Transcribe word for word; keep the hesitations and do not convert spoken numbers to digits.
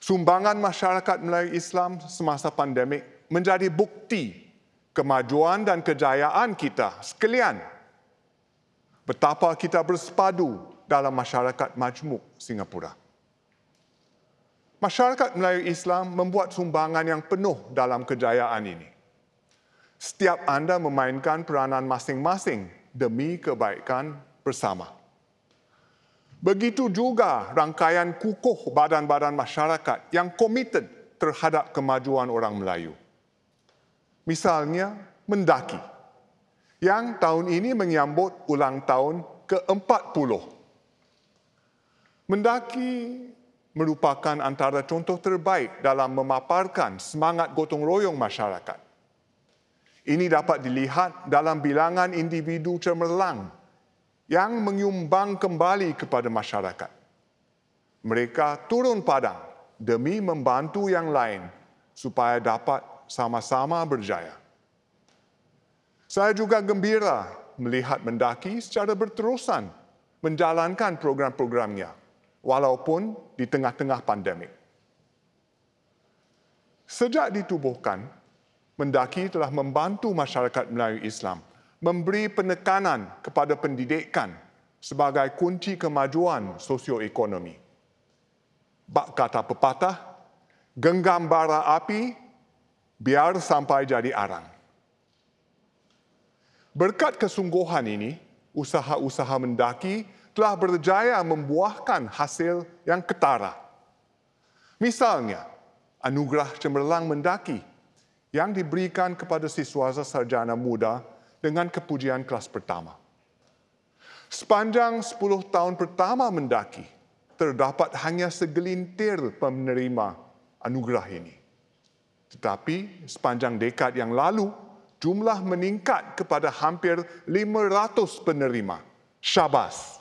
Sumbangan masyarakat Melayu Islam semasa pandemik menjadi bukti kemajuan dan kejayaan kita sekalian. Betapa kita bersepadu dalam masyarakat majmuk Singapura. Masyarakat Melayu Islam membuat sumbangan yang penuh dalam kejayaan ini. Setiap anda memainkan peranan masing-masing demi kebaikan bersama. Begitu juga rangkaian kukuh badan-badan masyarakat yang komited terhadap kemajuan orang Melayu. Misalnya, Mendaki, yang tahun ini menyambut ulang tahun ke empat puluh. Mendaki merupakan antara contoh terbaik dalam memaparkan semangat gotong royong masyarakat. Ini dapat dilihat dalam bilangan individu cemerlang yang menyumbang kembali kepada masyarakat. Mereka turun padang demi membantu yang lain supaya dapat sama-sama berjaya. Saya juga gembira melihat Mendaki secara berterusan menjalankan program-programnya walaupun di tengah-tengah pandemik. Sejak ditubuhkan, Mendaki telah membantu masyarakat Melayu Islam memberi penekanan kepada pendidikan sebagai kunci kemajuan sosioekonomi. Bak kata pepatah, genggam bara api, biar sampai jadi arang. Berkat kesungguhan ini, usaha-usaha Mendaki telah berjaya membuahkan hasil yang ketara. Misalnya, anugerah cemerlang Mendaki yang diberikan kepada siswaza sarjana muda dengan kepujian kelas pertama. Sepanjang sepuluh tahun pertama Mendaki, terdapat hanya segelintir penerima anugerah ini. Tetapi sepanjang dekad yang lalu, jumlah meningkat kepada hampir lima ratus penerima. Syabas!